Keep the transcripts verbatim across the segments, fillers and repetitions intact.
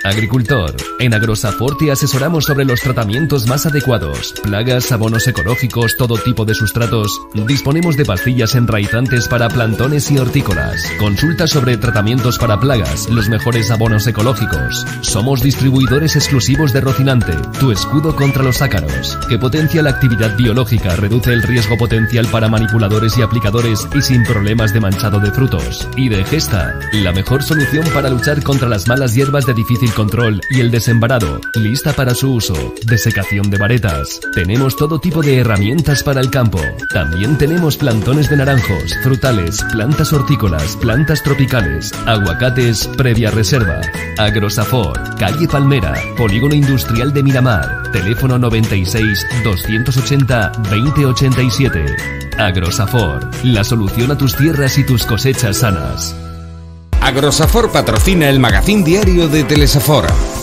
Agricultor. En Agrosafor te asesoramos sobre los tratamientos más adecuados, plagas, abonos ecológicos, todo tipo de sustratos. Disponemos de pastillas enraizantes para plantones y hortícolas. Consulta sobre tratamientos para plagas, los mejores abonos ecológicos. Somos distribuidores exclusivos de Rocinante, tu escudo contra los ácaros, que potencia la actividad biológica, reduce el riesgo potencial para manipuladores y aplicadores y sin problemas de manchado de frutos. Y de Gesta, la mejor solución para luchar contra las malas hierbas de difícil control y el desembarado, lista para su uso. Desecación de varetas. Tenemos todo tipo de herramientas para el campo. También tenemos plantones de naranjos, frutales, plantas hortícolas, plantas tropicales, aguacates previa reserva. Agrosafor, calle Palmera, Polígono Industrial de Miramar. Teléfono noventa y seis, doscientos ochenta, veinte ochenta y siete. Agrosafor, la solución a tus tierras y tus cosechas sanas. Agrosafor patrocina el magazín diario de Telesafor.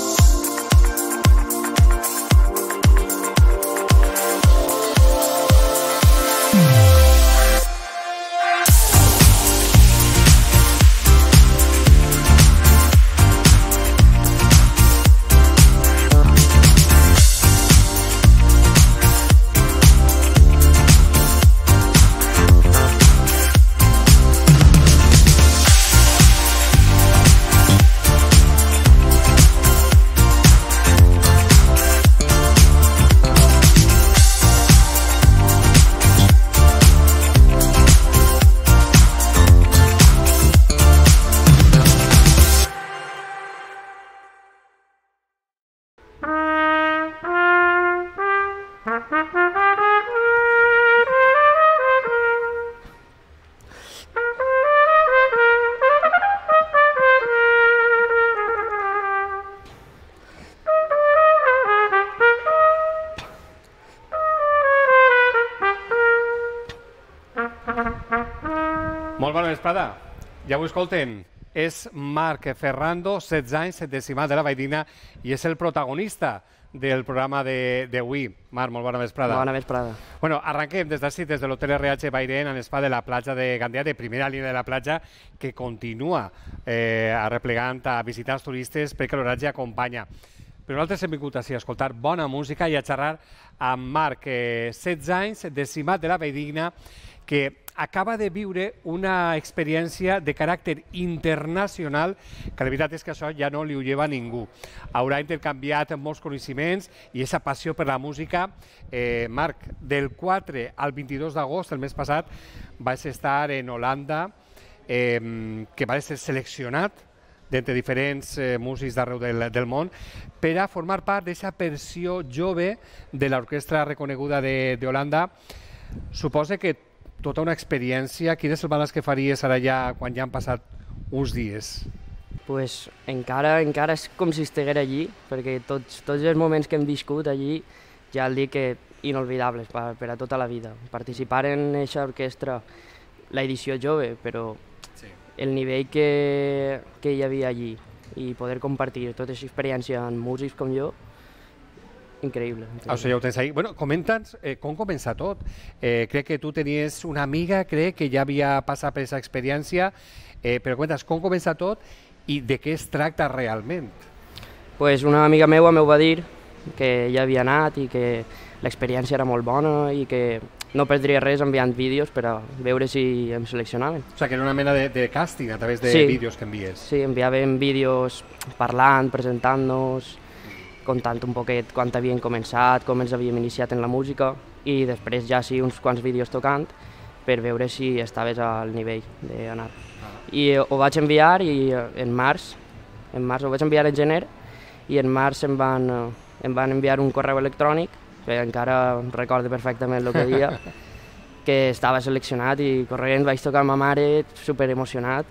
Molt bona vesprada. Ja ho escolten. És Marc Ferrando, setze anys, decimal de la Valldigna, i és el protagonista del programa d'avui. Marc, molt bona vesprada. Bona vesprada. Bueno, arranquem des d'ací, des de l'Hotel R H Bairén, en espai de la platja de Gandia, de primera línia de la platja, que continua eh, arreplegant a visitar els turistes perquè l'horatge acompanya. Però nosaltres hem vingut així a escoltar bona música i a xerrar amb Marc, eh, setze anys, decimat de la Valldigna, que acaba de viure una experiència de caràcter internacional, que la veritat és que això ja no li ho lleva a ningú. Haurà intercanviat molts coneixements i aquesta passió per la música. Eh, Marc, del quatre al vint-i-dos d'agost, el mes passat, vas estar en Holanda, eh, que va ser seleccionat d'entre diferents eh, músics d'arreu del, del món per a formar part d'aquesta versió jove de l'orquestra reconeguda d'Holanda. Suposa que tota una experiència. Quin és el balanç que faries ara ja quan ja han passat uns dies? Pues encara, encara és com si estiguera allí, perquè tots, tots els moments que hem viscut allí ja el dic que inolvidables per, per a tota la vida. Participar en aquesta orquestra, l'edició jove, però sí, el nivell que, que hi havia allí i poder compartir tota aquesta experiència amb músics com jo, increïble. increïble. O sigui, ja ho tens ahí. Bueno, comenta'ns eh, com comença tot. Eh, crec que tu tenies una amiga, crec que ja havia passat per aquesta experiència, eh, però comenta'ns com comença tot i de què es tracta realment. Pues una amiga meva m'ho va dir que ja havia anat i que l'experiència era molt bona i que no perdria res enviant vídeos per a veure si em seleccionaven. O sigui, que era una mena de, de càsting a través de sí. vídeos que envies. Sí, enviàvem vídeos parlant, presentant-nos, contant un poquet quan havien començat, com ens havíem iniciat en la música i després ja sí uns quants vídeos tocant per veure si estaves al nivell d'anar. Ah. I ho vaig enviar i en març, en març ho vaig enviar en gener i en març em van, em van enviar un correu electrònic, que encara recordo perfectament el que dia, que estava seleccionat i corrent vaig tocar amb ma mare super emocionat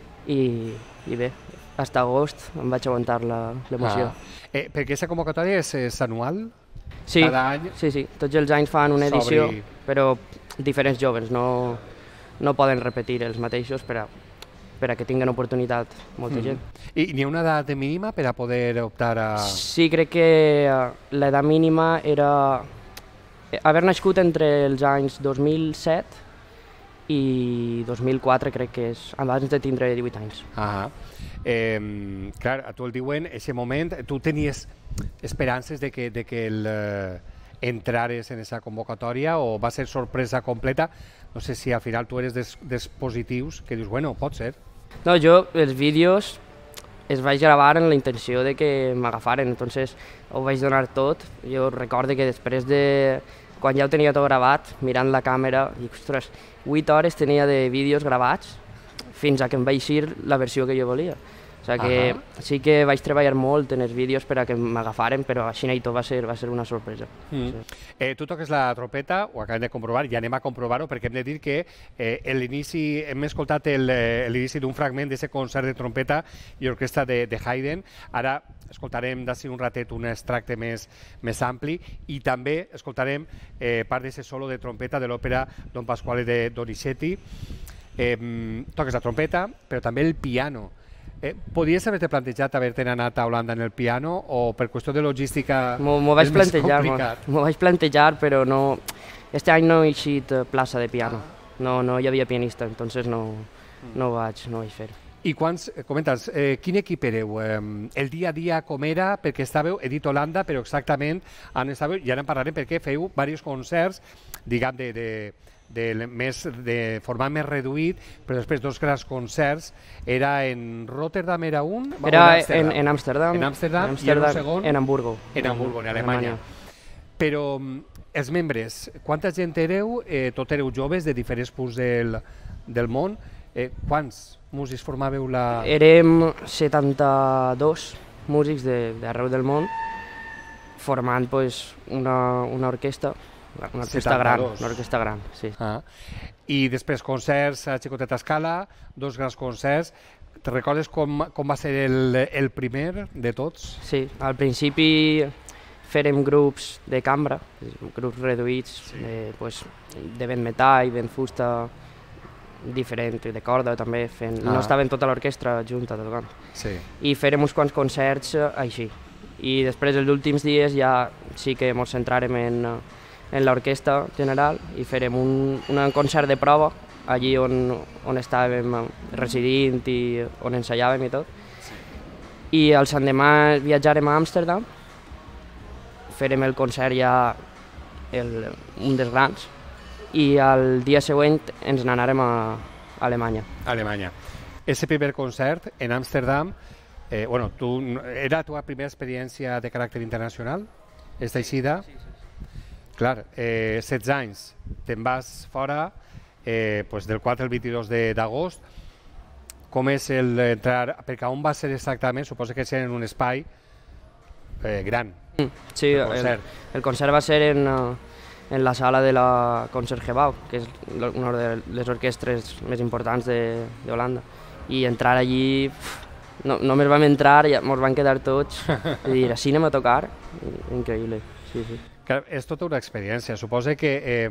i, i bé, fins a agost em vaig aguantar l'emoció. Ah. Eh, perquè aquesta convocatòria és, és anual? Sí, cada any? sí, sí, tots els anys fan una edició, Sobri... però diferents joves, no, no poden repetir els mateixos per a, per a que tinguin oportunitat molta mm. gent. I n'hi ha una edat mínima per a poder optar a... Sí, crec que l'edat mínima era haver nascut entre els anys dos mil set i dos mil quatre crec que és abans de tindre divuit anys. Ah, eh, clar, a tu el diuen, en aquest moment, tu tenies esperances de que, de que el, eh, entrares en aquesta convocatòria o va ser sorpresa completa? No sé si al final tu eres dels, dels positius que dius, bueno, pot ser. No, jo els vídeos es vaig gravar amb la intenció de que m'agafaren, entonces ho vaig donar tot. Jo recordo que després de... quan ja ho tenia tot gravat, mirant la càmera, dic, ostres, vuit hores tenia de vídeos gravats fins a que em va eixir la versió que jo volia. O sigui que uh -huh. sí que vaig treballar molt en els vídeos per a que m'agafaren, però així i tot va ser, va ser una sorpresa. Mm. Sí. Eh, tu toques la trompeta, ho acabem de comprovar, i anem a comprovar-ho, perquè hem de dir que eh, l'inici, hem escoltat l'inici d'un fragment d'aquest concert de trompeta i orquestra de, de Haydn. Ara escoltarem d'ací un ratet un extracte més, més ampli i també escoltarem eh, part d'aquest solo de trompeta de l'òpera Don Pasquale de Donizetti. Eh, toques la trompeta, però també el piano. Eh, Podries haver-te plantejat haver-te'n anat a Holanda en el piano o per qüestió de logística M'ho vaig és més plantejar, complicat? m'ho vaig plantejar, però no... Este any no he eixit plaça de piano, no, no hi havia pianista, entonces no, no, vaig, no vaig fer. I quants, comentes, eh, quin equip éreu? Eh, el dia a dia com era? Perquè estàveu, he dit Holanda, però exactament on estàveu, i ara en parlarem perquè feu diversos concerts, diguem, de, de, de, més, de format més reduït, però després dos grans concerts. Era en Rotterdam, era un? Era en, en Amsterdam, en Amsterdam, en i en un segon? En Hamburgo. En Hamburgo, en Alemanya. Alemanya. Però els membres, quanta gent éreu? Eh, tot éreu joves de diferents punts del, del món. Eh, quants músics formàveu la... Érem setanta-dos músics d'arreu del món formant pues, una, una orquestra, una orquestra gran, una orquestra gran, sí. Ah. I després concerts a xicoteta escala, dos grans concerts. Te recordes com, com va ser el, el primer de tots? Sí, al principi fèrem grups de cambra, grups reduïts, sí. de, pues, de vent metall, vent fusta, diferent, de corda també, fent, ah. no estaven tota l'orquestra junta tocant. Sí. I fèrem uns quants concerts així. I després, els últims dies, ja sí que ens centrarem en, en l'orquestra general i fèrem un, un concert de prova allí on, on estàvem residint i on ensaiàvem i tot. Sí. I el l'endemà viatjarem a Amsterdam, fèrem el concert ja el, un dels grans, i el dia següent ens n'anàrem a Alemanya. Alemanya. Ese primer concert en Amsterdam, eh, bueno, tu, era la teva primera experiència de caràcter internacional? És així de? Sí, sí, sí. Clar, eh, setze anys, te'n vas fora, eh, pues del quatre al vint-i-dos d'agost. Com és el entrar? Perquè on va ser exactament? Suposo que ser en un espai eh, gran. Mm, sí, el concert. El, el concert va ser en... Uh, en la sala de la Concertgebouw, que és una de les orquestres més importants d'Holanda. I entrar allí, no, només vam entrar i ens van quedar tots i dir, així anem a tocar, increïble. Sí, sí. Clar, és tota una experiència, suposo que eh,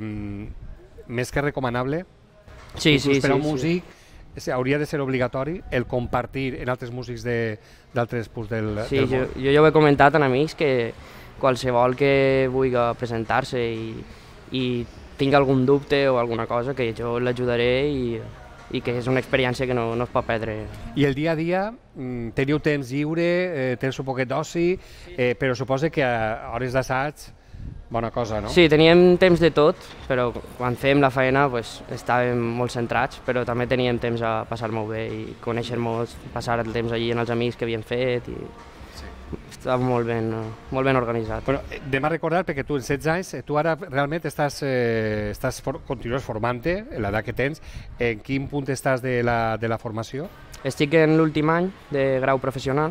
més que recomanable, sí, sí, per a sí, un músic sí. hauria de ser obligatori el compartir en altres músics d'altres punts del, sí, del món. Jo, jo ja ho he comentat amb amics que qualsevol que vulgui presentar-se i, i tingui algun dubte o alguna cosa, que jo l'ajudaré i, i que és una experiència que no, no es pot perdre. I el dia a dia, teniu temps lliure, eh, tens un poquet d'oci, eh, però suposo que a hores d'assaig, bona cosa, no? Sí, teníem temps de tot, però quan fèiem la feina pues, estàvem molt centrats, però també teníem temps a passar-m'ho bé i conèixer-nos, passar el temps allí amb els amics que havíem fet i... Estava molt ben, molt ben organitzat. Bueno, anem a recordar, perquè tu en setze anys, tu ara realment estàs, eh, estàs for, continues formant-te, en l'edat que tens. En quin punt estàs de la, de la formació? Estic en l'últim any de grau professional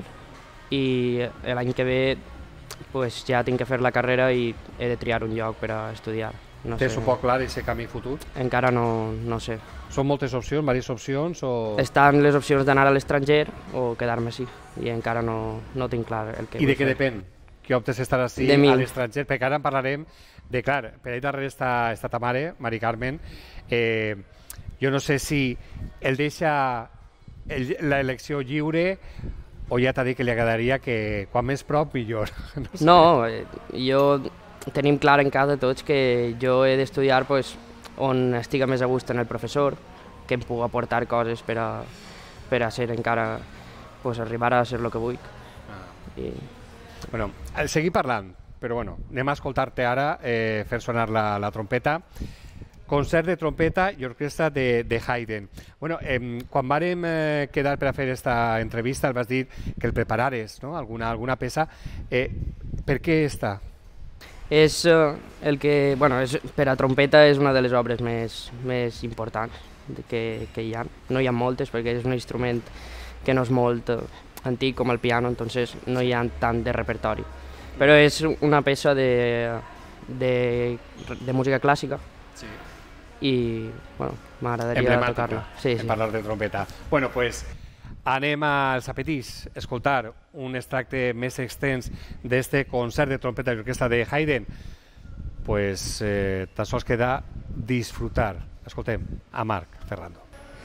i l'any que ve pues, ja tinc que fer la carrera i he de triar un lloc per a estudiar. No Tens sé. un poc clar aquest camí futur? Encara no, no sé. Són moltes opcions, diverses opcions? O... Estan les opcions d'anar a l'estranger o quedar-me així, i encara no, no tinc clar el que I vull de què fer. depèn? Que optes estar així De mi. a l'estranger? Perquè ara en parlarem de, clar, per allà darrere està, està ta mare, Mari Carmen. Eh, jo no sé si el deixa l'elecció lliure o ja t'ha dit que li agradaria que quan més prop millor. No, sé. No, eh, jo tenim clar en casa tots que jo he d'estudiar pues, on estiga més a gust en el professor, que em pugui aportar coses per a, per a ser encara, pues, arribar a ser el que vull. Ah. I... Bueno, seguir parlant, però bueno, anem a escoltar-te ara eh, fer sonar la, la trompeta. Concert de trompeta i orquestra de, de Haydn. Bueno, eh, quan vàrem eh, quedar per a fer aquesta entrevista, el vas dir que el preparares, no? alguna, alguna peça. Eh, per què està? És uh, el que, bueno, és, per a trompeta és una de les obres més, més importants que, que hi ha. No hi ha moltes perquè és un instrument que no és molt uh, antic com el piano, entonces no hi ha tant de repertori. Però és una peça de, de, de música clàssica. Sí. I, bueno, m'agradaria tocar-la. Sí, en sí. parlar de trompeta. Bueno, pues anem als apetits, escoltar un extracte més extens d'este concert de trompeta i orquestra de Haydn. Pues eh, tan sols queda disfrutar. Escoltem a Marc Ferrando.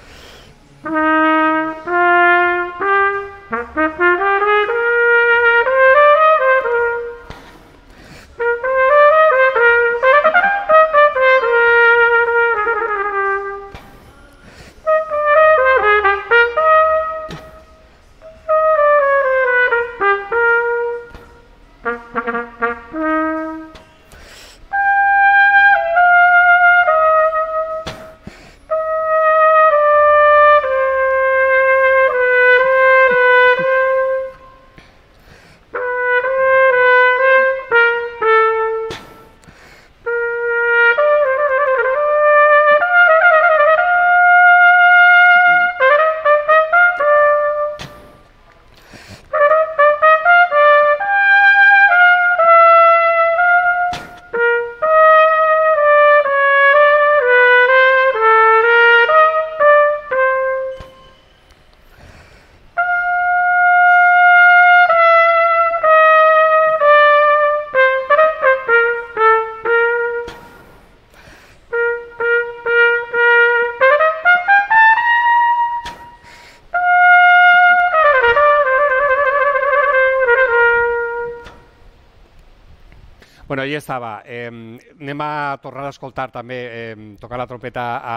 Bueno, ahí estava. Eh, anem a tornar a escoltar també, eh, tocar la trompeta a,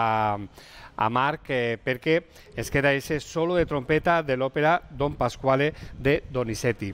a Marc, eh, perquè es queda ese solo de trompeta de l'òpera Don Pasquale de Donizetti.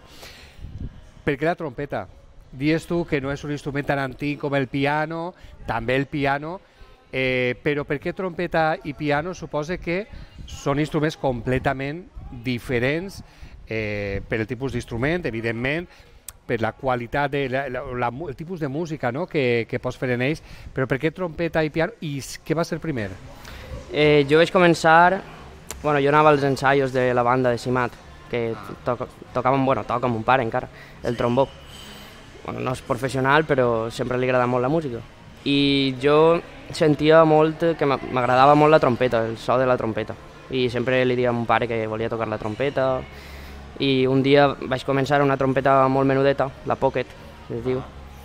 Per què la trompeta? Dies tu que no és un instrument tan antic com el piano, també el piano, eh, però per què trompeta i piano? Suposa que són instruments completament diferents eh, per el tipus d'instrument, evidentment, per la qualitat, de la, la, la, el tipus de música, no? que, que pots fer en ells, però per què trompeta i piano? I què va ser primer? Eh, jo vaig començar, bueno, jo anava als ensaios de la banda de Simat, que to tocava, bueno, toca amb mon pare encara, el trombó. Bueno, no és professional, però sempre li agrada molt la música. I jo sentia molt que m'agradava molt la trompeta, el so de la trompeta. I sempre li deia a mon pare que volia tocar la trompeta. I un dia vaig començar una trompeta molt menudeta, la Pocket, es diu,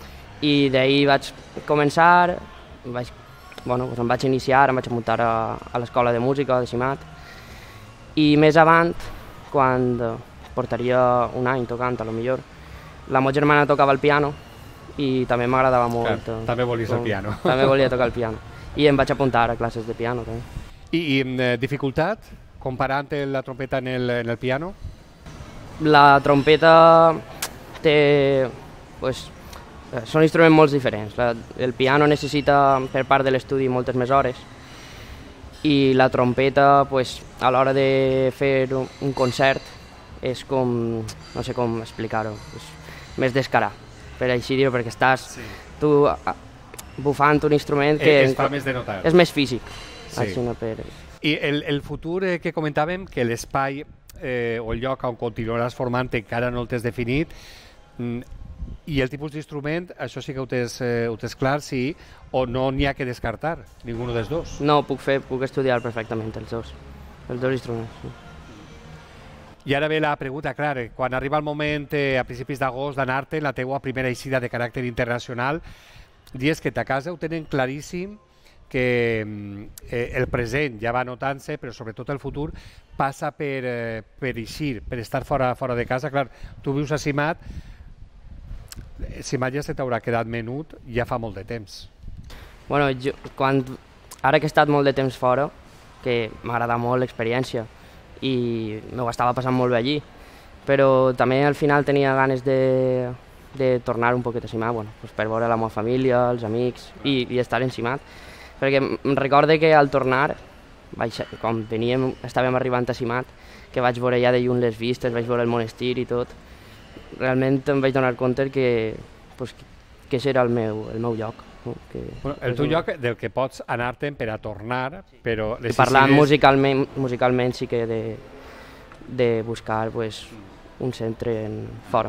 i d'ahir vaig començar, vaig, bueno, doncs em vaig iniciar, em vaig muntar a, a l'escola de música de Simat, i més avant, quan portaria un any tocant, a lo millor, la meva germana tocava el piano i també m'agradava molt. Clar, també volies el piano. També volia tocar el piano, i em vaig apuntar a classes de piano també. I, i eh, dificultat, comparant la trompeta en el, en el piano? La trompeta té, pues, són instruments molt diferents. La, el piano necessita per part de l'estudi moltes més hores i la trompeta, pues, a l'hora de fer un, un concert és com, no sé com explicar-ho, més descarar, per així dir-ho, perquè estàs sí. tu a, bufant un instrument que es fa més de notar. És més físic. Sí. Així no per... I el, el futur eh, que comentàvem, que l'espai Eh, o el lloc on continuaràs formant encara no el tens definit, mm, i el tipus d'instrument, això sí que ho tens, eh, ho tens clar, sí, o no n'hi ha que descartar, ningun dels dos? No, puc fer, puc estudiar perfectament els dos, els dos instruments. Sí. I ara ve la pregunta, clar, quan arriba el moment eh, a principis d'agost d'anar-te la teua primera eixida de caràcter internacional, dies que a casa ho tenen claríssim, que eh, el present ja va notant-se, però sobretot el futur passa per, eh, per eixir, per estar fora, fora de casa. Clar, tu vius a Simat, Simat ja se t'haurà quedat menut ja fa molt de temps. Bueno, jo, quan ara que he estat molt de temps fora, que m'agrada molt l'experiència i m'ho estava passant molt bé allí, però també al final tenia ganes de, de tornar un poquet a Simat, bueno, pues per veure la meva família, els amics i, i estar en Simat, perquè em recordo que al tornar, vaig, quan veníem, estàvem arribant a Simat, que vaig veure ja de lluny les vistes, vaig veure el monestir i tot, realment em vaig donar compte que, pues, que això era el meu, el meu lloc. No? Que, bueno, el teu un... lloc del que pots anar-te'n per a tornar, sí. Però... Parlant idees... musicalment, musicalment sí que he de, de buscar pues, un centre en fora.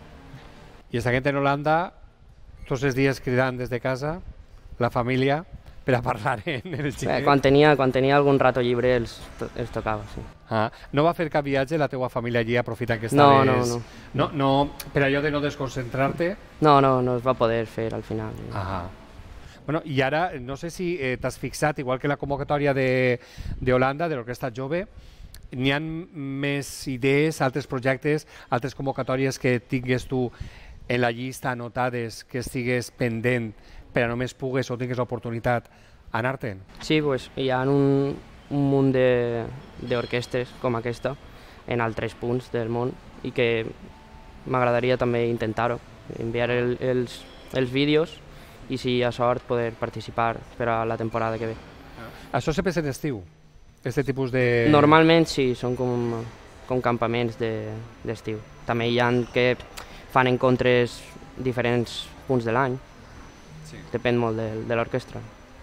I estàs en Holanda, tots els dies cridant des de casa, la família, per a parlar en el xinès. Quan tenia, quan tenia algun rato llibre els, els tocava, sí. Ah, no va fer cap viatge la teua família allí aprofitant que estaves... No, no, no. No, no per allò de no desconcentrar-te? No, no, no es va poder fer al final. Ah. Bueno, i ara, no sé si eh, t'has fixat, igual que la convocatòria de, de Holanda, de l'Orquestra Jove, n'hi ha més idees, altres projectes, altres convocatòries que tingues tu en la llista anotades, que estigues pendent per a només pugues o tingues l'oportunitat anar-te'n? Sí, pues, hi ha un, un munt d'orquestres com aquesta en altres punts del món i que m'agradaria també intentar-ho, enviar el, els, els vídeos i si hi ha sort poder participar per a la temporada que ve. Això sempre és en estiu? Aquest tipus de... Normalment sí, són com, com campaments d'estiu. De, també hi ha que fan encontres diferents punts de l'any. Sí. Depèn molt de, de l'orquestra.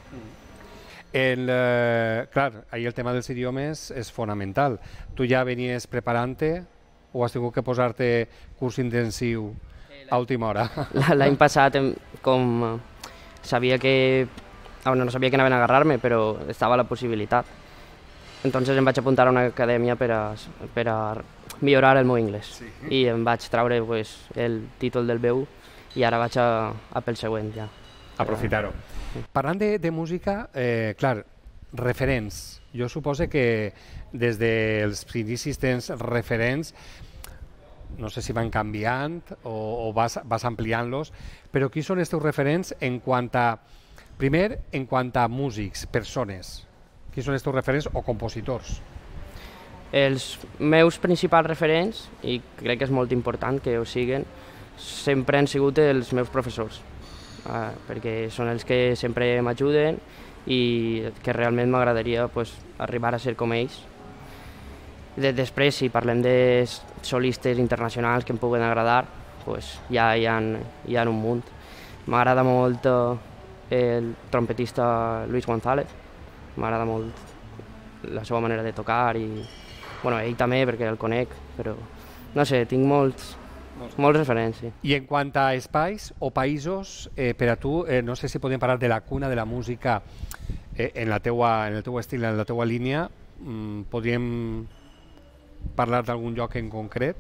El, eh, clar, ahir el tema dels idiomes és fonamental. Tu ja venies preparant-te o has tingut que posar-te curs intensiu a última hora? L'any passat, com sabia que... Bueno, no sabia que anaven a agarrar-me, però estava la possibilitat. Entonces em vaig apuntar a una acadèmia per a, per a millorar el meu anglès. Sí. I em vaig traure pues, el títol del B u i ara vaig a, a pel següent ja. Aprofitar-ho. Sí. Parlant de, de música, eh, clar, referents. Jo suposo que des dels inicis tens referents, no sé si van canviant o, o vas, vas ampliant-los, però qui són els teus referents en quant a, primer, en quant a músics, persones? Qui són els teus referents o compositors? Els meus principals referents, i crec que és molt important que ho siguin, sempre han sigut els meus professors, eh, perquè són els que sempre m'ajuden i que realment m'agradaria pues, arribar a ser com ells. De, després, si parlem de solistes internacionals que em puguen agradar, pues, ja hi ha, hi ha un munt. M'agrada molt el trompetista Luis González, m'agrada molt la seva manera de tocar i bueno, ell també perquè el conec, però no sé, tinc molts, molts referents. Sí. I en quant a espais o països, eh, per a tu, eh, no sé si podem parlar de la cuna de la música eh, en, la teua, en el teu estil, en la teua línia, mm, podríem parlar d'algun lloc en concret?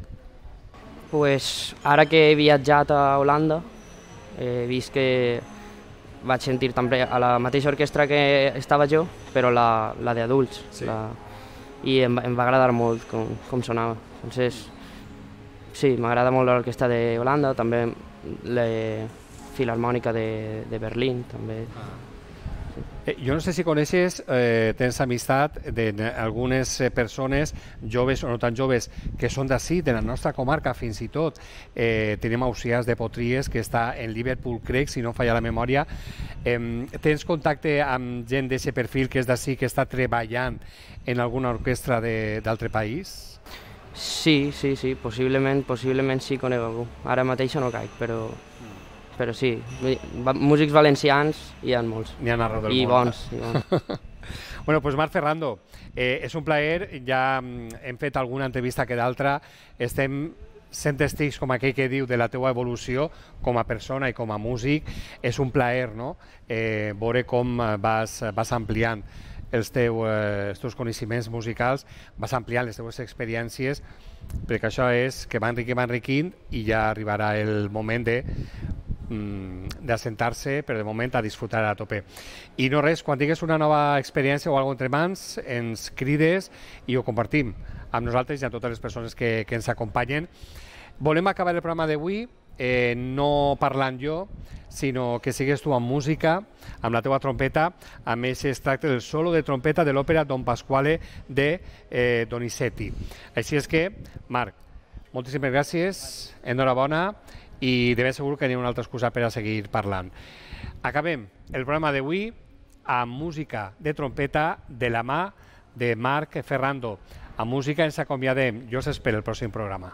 Pues, ara que he viatjat a Holanda, he vist que vaig sentir també a la mateixa orquestra que estava jo, però la, la d'adults. Sí. La, I em, em va agradar molt com, com sonava. Entonces, sí, m'agrada molt l'orquestra de Holanda, també la Filarmònica de, de Berlín. També. Ah. Sí. Eh, jo no sé si coneixes, eh, tens amistat d'algunes persones joves o no tan joves que són d'ací, de la nostra comarca fins i tot. Eh, tenim Ausiàs de Potries, que està en Liverpool, crec, si no falla la memòria. Eh, tens contacte amb gent d'aquest perfil que és d'ací, que està treballant en alguna orquestra d'altre país? Sí, sí, sí, possiblement, possiblement sí conec algú. Ara mateix no caic, però... però sí, músics valencians hi ha molts. N'hi ha arreu del I món. Bons, i bons. Bueno, pues Marc Ferrando, eh, és un plaer, ja hem fet alguna entrevista que d'altra, estem sent testigs, com aquell que diu, de la teua evolució com a persona i com a músic. És un plaer, no?, eh, veure com vas, vas ampliant els, teu, eh, els teus coneixements musicals, vas ampliant les teues experiències, perquè això és que va enriquint, va enriquint, i ja arribarà el moment de d'assentar-se, però de moment a disfrutar a tope. I no res, quan tingues una nova experiència o alguna entre mans, ens crides i ho compartim amb nosaltres i amb totes les persones que, que ens acompanyen. Volem acabar el programa d'avui eh, no parlant jo, sinó que sigues tu amb música, amb la teva trompeta. A més, es tracta del solo de trompeta de l'òpera Don Pasquale de eh, Donizetti. Així és que, Marc, moltíssimes gràcies, enhorabona, i de ben segur que n'hi ha una altra excusa per a seguir parlant. Acabem el programa d'avui amb música de trompeta de la mà de Marc Ferrando. Amb música ens acomiadem. Jo us espero el pròxim programa.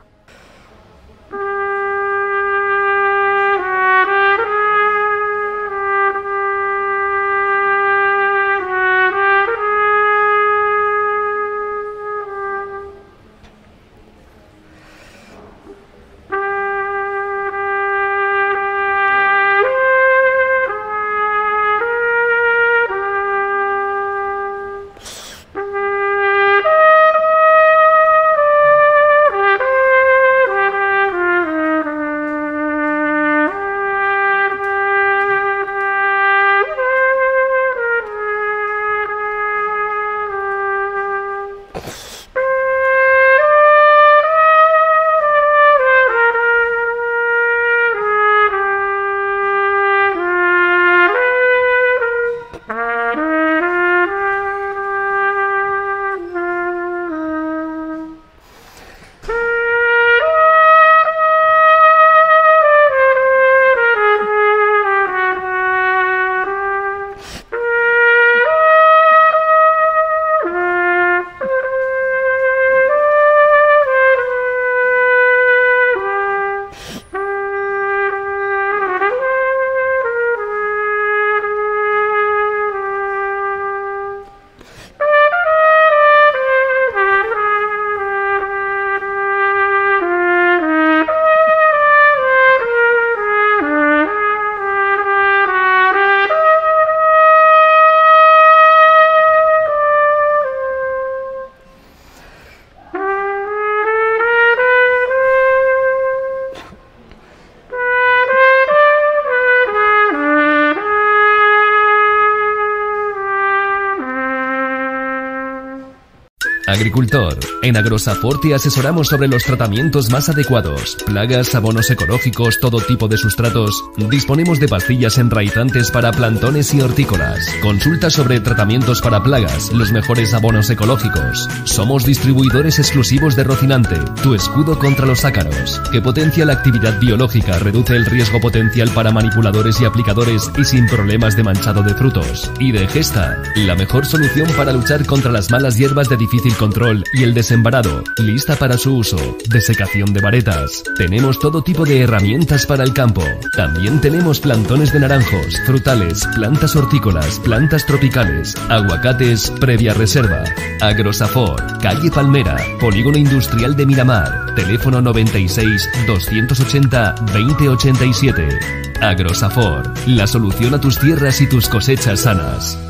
Agricultor. En Agrosafort te asesoramos sobre los tratamientos más adecuados, plagas, abonos ecológicos, todo tipo de sustratos. Disponemos de pastillas enraizantes para plantones y hortícolas. Consulta sobre tratamientos para plagas, los mejores abonos ecológicos. Somos distribuidores exclusivos de Rocinante, tu escudo contra los ácaros, que potencia la actividad biológica, reduce el riesgo potencial para manipuladores y aplicadores y sin problemas de manchado de frutos. Y de Gesta, la mejor solución para luchar contra las malas hierbas de difícil control y el desembarado, lista para su uso. Desecación de varetas. Tenemos todo tipo de herramientas para el campo. También tenemos plantones de naranjos, frutales, plantas hortícolas, plantas tropicales, aguacates previa reserva. Agrosafort, calle Palmera, Polígono Industrial de Miramar. Teléfono noventa y seis, doscientos ochenta, veinte ochenta y siete. Agrosafort, la solución a tus tierras y tus cosechas sanas.